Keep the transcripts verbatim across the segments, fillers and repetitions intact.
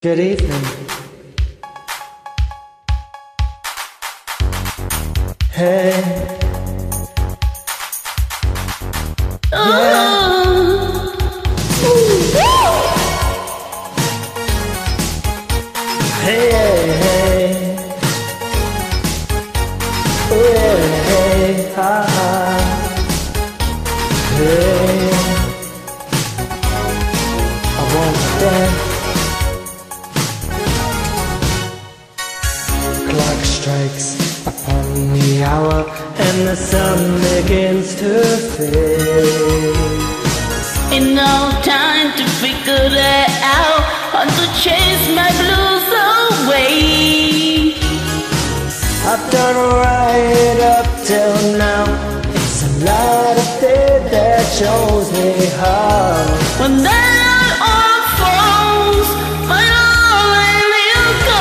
Good evening. Hey. Yeah. Hey, hey, hey. Oh, yeah, hey, ha, ha. Hey. I want to dance. Clock strikes upon the hour and the sun begins to fade. Ain't no time to figure that out, or to chase my blues away. I've done right up till now. It's a lot of day that shows me how. When that all falls, my all I will go.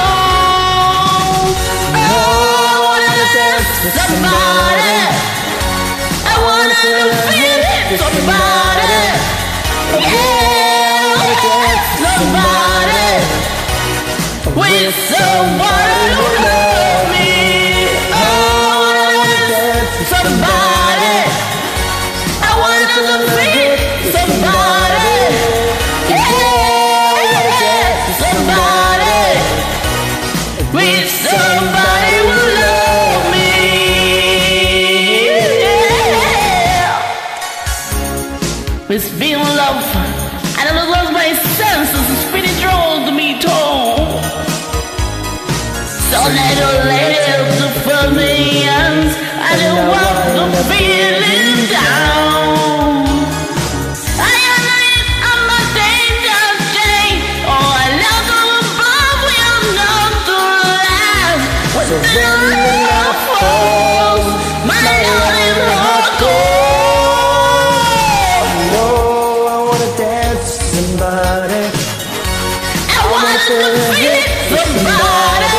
No, I wanna dance with somebody. I wanna feel it, somebody. Yeah, somebody. With somebody who loves me. Oh, I wanna dance with somebody. I wanna feel somebody. Yeah, somebody. With somebody who loves me. Yeah. It's been love. I never lost my senses. The spirit draws me tall. So little later to fill me hands. I don't want the feeling down. I am I'm a danger Jane. Oh, I love the above. We are not to laugh. When So the when the love love falls, my heart is hard cold. No, I wanna dance with somebody. I want to feel it, somebody.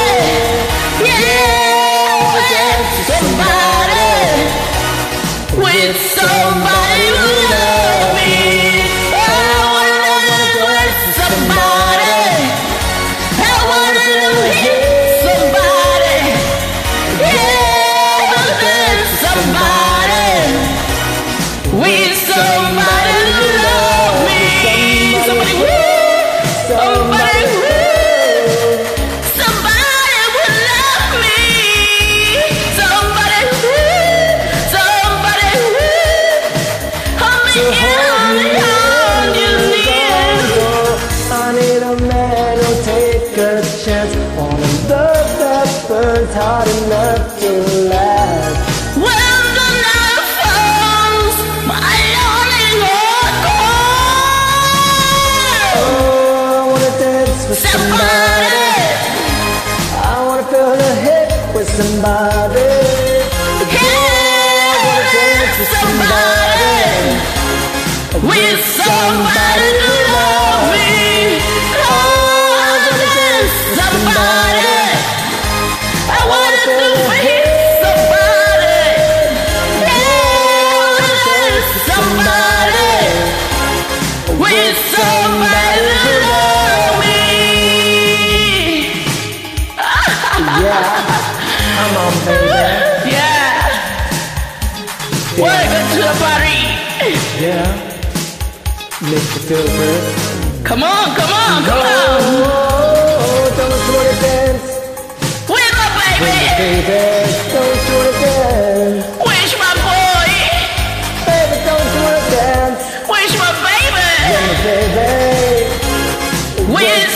Yeah, somebody. With somebody who loves me. I wanna dance with somebody. I wanna hit somebody. Yeah, dance somebody. With somebody who loves me. Somebody woo. Somebody woo. Somebody will love me. Somebody woo. Somebody woo. Hold me To hold me on your knees. I need a man who'll take a chance on a love that burns hard enough to last. When the night falls, my lonely heart Oh, calls. I wanna dance with somebody. Somebody. I wanna feel the hit with somebody. I wanna dance with somebody. With somebody to love me. Oh, I wanna dance with somebody. I wanna do with somebody. Yeah, I wanna dance with somebody. With somebody to love me. Yeah, come on, baby. Yeah. Welcome to the party. Yeah, make you feel good. Come on, come on, come Oh, on. don't you wanna dance, With my baby. baby? Don't you wanna dance, Where's my boy? baby? Don't you wanna dance, Where's my baby? yeah, baby? With